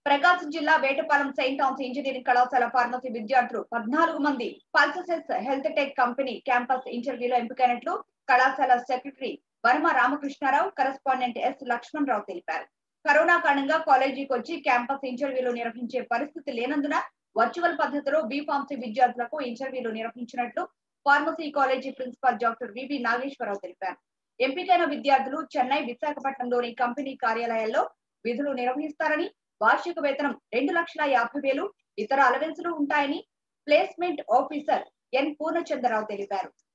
ప్రకాశం జిల్లా Vetapalem saint Thomas engineering కళాశాల pharmacy విద్యార్థులు 14 మంది పల్ససెస్ హెల్త్ టెక్ కంపెనీ క్యాంపస్ ఇంటర్వ్యూలో ఎంపికైనట్లు కళాశాల secretary Varma Ramakrishnarao, correspondent S Lakshmanarao తెలిపారు. కరోనా కారణంగా కాలేజీకి వచ్చి క్యాంపస్ ఇంటర్వ్యూలు నిర్వహించే పరిస్థితి లేనందున వర్చువల్ పద్ధతిలో బి.ఫార్మసీ విద్యార్థులకు ఇంటర్వ్యూలు నిర్వహించినట్లు pharmacy college principal doctor V V Nageswararao తెలిపారు. ఎంపికైన విద్యార్థులు చెన్నై, విశాఖపట్నంలోని కంపెనీ కార్యాలయాల్లో విధులు నిర్వహిస్తారని, వార్షిక వేతనం 2,50,000, ఇతర అలవెన్సులు ఉంటాయని ప్లేస్మెంట్ ఆఫీసర్ ఎన్ పూర్ణచంద్రరావు తెలిపారు.